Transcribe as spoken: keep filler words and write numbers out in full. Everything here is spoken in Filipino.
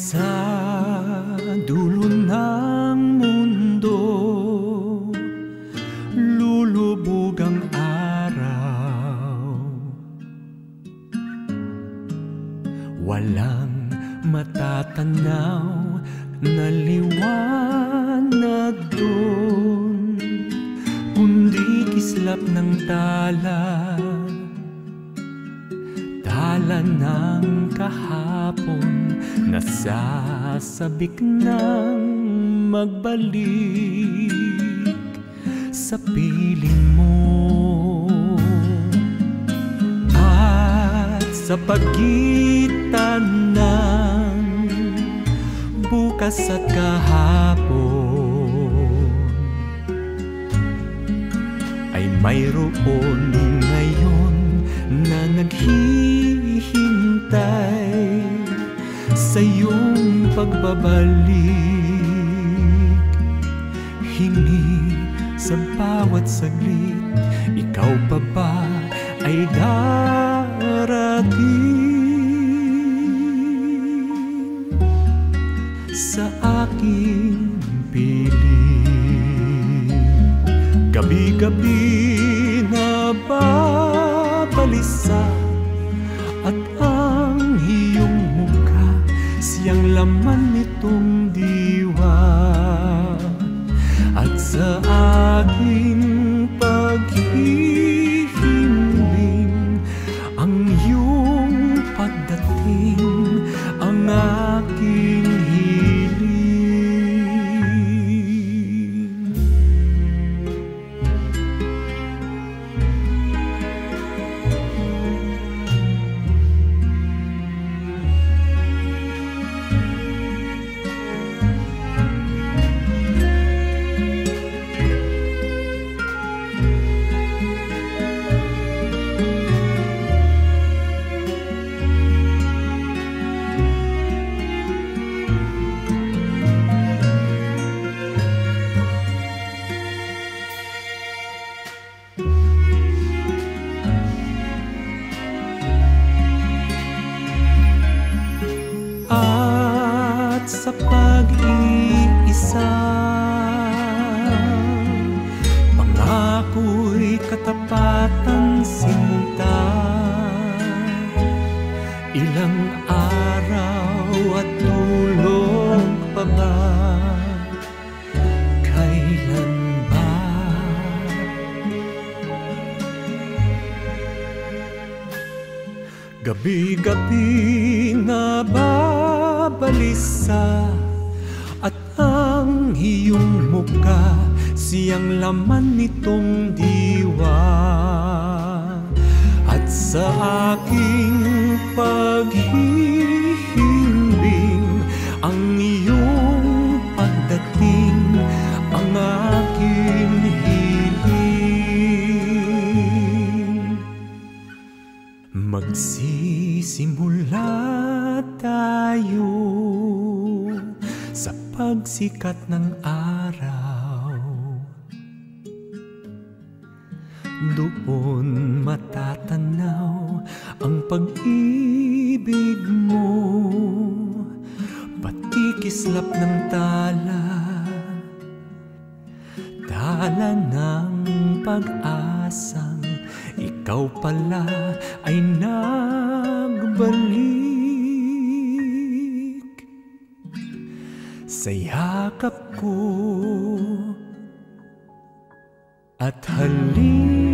Sa dulo ng mundo, lulubog ang araw. Walang matatanaw na liwanag doon, kundi kislap ng tala, tala ng kahapon, nasasabik ng magbalik sa piling mo. At sa pagitan ng bukas at kahapon ay mayroon ngayon na naghihintay sa iyong pagbabalik. Hingi sa bawat saglit, ikaw pa ba ay darating sa aking piling? Gabi-gabi na babalisa at ang iyong mukha, siyang laman nitong diwa. At sa aking paghihiling, ang iyong pagdating, ang aking hiling. At sa pag-iisa, pangako'y katapatan sinta. Ilang araw at tulog pa ba? Kailan ba? Gabi-gabi na babalisa at ang iyong mukha, siyang laman nitong diwa. At sa aking paghihiling, ang iyong pagdating, ang aking hiling. Magsisimula tayo sa pagsikat ng araw. Doon matatanaw ang pag-ibig mo, pati kislap ng tala, tala ng pag-asang ikaw pala ay nagbalik sa yakap ko at halik.